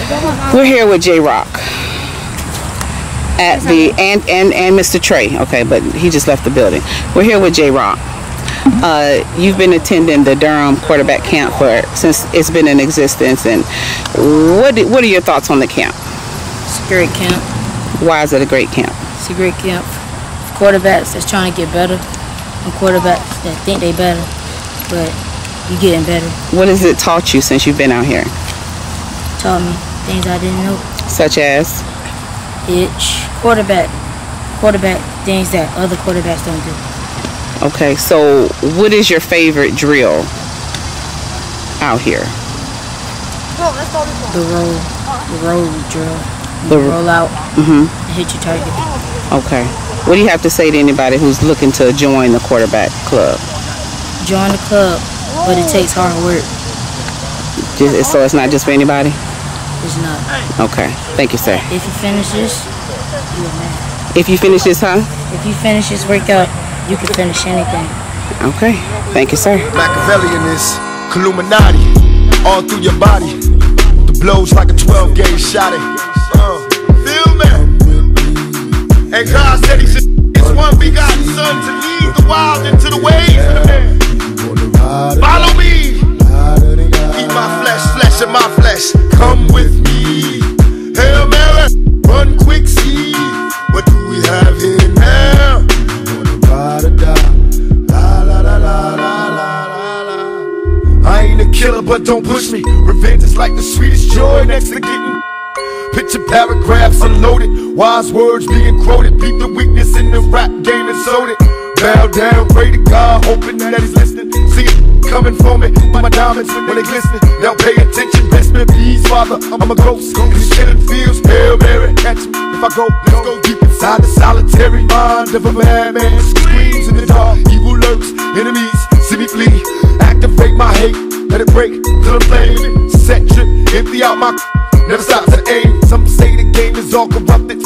We're here with J Rock at the and Mr. Trey. Okay, but he just left the building. We're here with J Rock. You've been attending the Durham quarterback camp since it's been in existence, and what are your thoughts on the camp? It's a great camp. Why is it a great camp? It's a great camp for quarterbacks that's trying to get better, and quarterbacks that think they better, but you getting better. What has it taught you since you've been out here? Taught me things I didn't know. Such as? Quarterback things that other quarterbacks don't do. Okay, so what is your favorite drill out here? The roll drill. The roll out and hit your target. Okay. What do you have to say to anybody who's looking to join the quarterback club? Join the club, but it takes hard work. So it's not just for anybody? It's not. Okay. Thank you, sir. If you finish this, you're mad. If you finish this, huh? If you finish this workout, you can finish anything. Okay. Thank you, sir. Machiavellian is Illuminati all through your body. The blows like a 12-gauge shot. Feel me? And God said He sent His one begotten Son to lead the wild into the ways of the man. Follow me. Eat my flesh of my flesh. Come with me. Hail Mary, run quick, see. What do we have here now? I ain't a killer, but don't push me. Revenge is like the sweetest joy next to getting. Picture paragraphs unloaded, wise words being quoted. Beat the weakness in the rap game and sold it. Bow down, pray to God, hoping that He's listening. See it coming for me, my diamonds when they glisten. Now pay attention, best me please, Father. I'm a ghost, these killing fields. Hail Mary, catch me if I go. Let's go deep inside the solitary mind of a madman. Screams in the dark, evil lurks, enemies see me flee. Activate my hate, let it break till I'm flaming. Set trip, empty out my never stop to aim. Some say the game is all corrupted.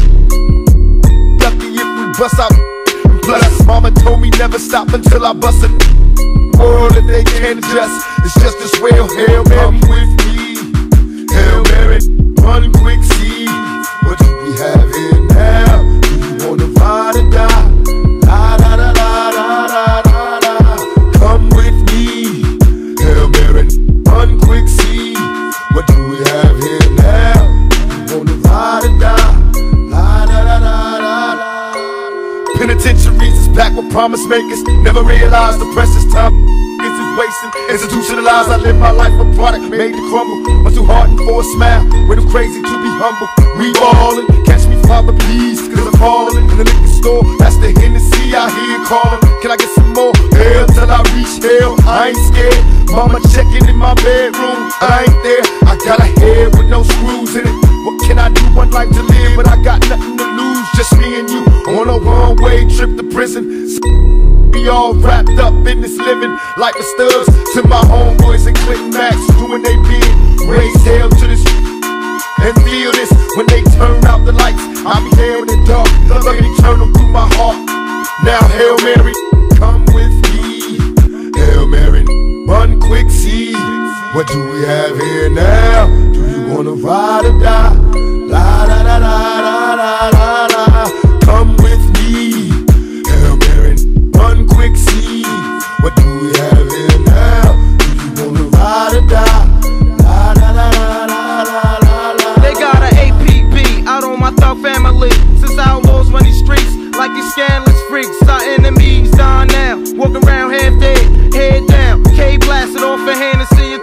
Lucky if we bust out. Plus, mama told me never stop until I bust it. World if they can't adjust, it's just as well. Hail Mary, come with me. Hail Mary, run quick, see. What do we have here now? Do you wanna ride or die? La la la la la la la la. Come with me. Hail Mary, run quick, see. What do we have here now? Do you wanna ride or die? La la la la la la. Penitentiaries is packed with promise makers. Never realized the precious time is wasting. Institutionalized, I live my life a product made to crumble. I'm too hardened for a smile, way too crazy to be humble. We ballin', catch me Father please, cause I'm falling. In the liquor store, that's the Hennessy I hear calling. Can I get some more? Hell till I reach hell, I ain't scared. Mama checking in my bedroom, I ain't there. I got a head with no screws in it. What can I do? One life to live, but I got nothing to lose. Just me and you on a one-way trip to prison. We all wrapped up in this living like the studs. To my homeboys and Clinton Max doing they bid. Raise hell to this and feel this when they turn out the lights. I'll be there in the dark, looking eternal through my heart. Now Hail Mary, come with me. Hail Mary, run quick, see. What do we have here now? Do you wanna ride or die? La la la la la la la la. Come with me. Hail Mary, run quick, see. What do we have here now? Do you wanna ride or die? La la la la la la la la. They got an APB out on my thug family. Since outlaws run these streets like these scandalous freaks. Our enemies dying now, walking around half dead, head down. K blasted off a hand and see it.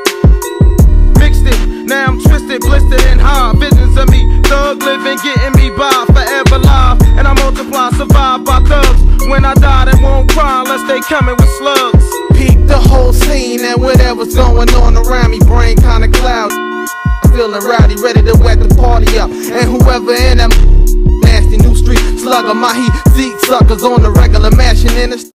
Mixed it, now I'm twisted, blistered and high. Visions of me, thug living, getting me by, forever live. And I multiply, survive by thugs. When I die, they won't cry unless they coming with slugs. Peep the whole scene and whatever's going on around me, brain kinda cloud. Feeling rowdy, ready to wet the party up. And whoever in that nasty new street slugger, my heat seek suckers on the regular, mashing in the